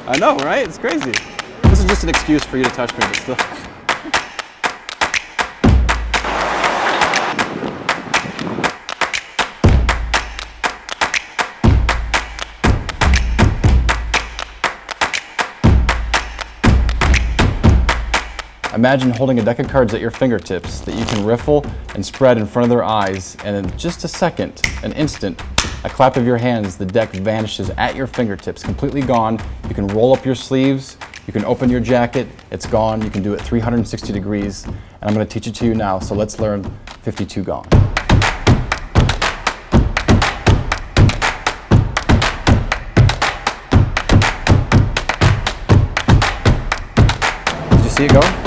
I know, right? It's crazy. This is just an excuse for you to touch me, but still. Imagine holding a deck of cards at your fingertips that you can riffle and spread in front of their eyes, and in just a second, an instant, a clap of your hands, the deck vanishes at your fingertips, completely gone. You can roll up your sleeves, you can open your jacket, it's gone. You can do it 360 degrees, and I'm going to teach it to you now, so let's learn 52 Gone. Did you see it go?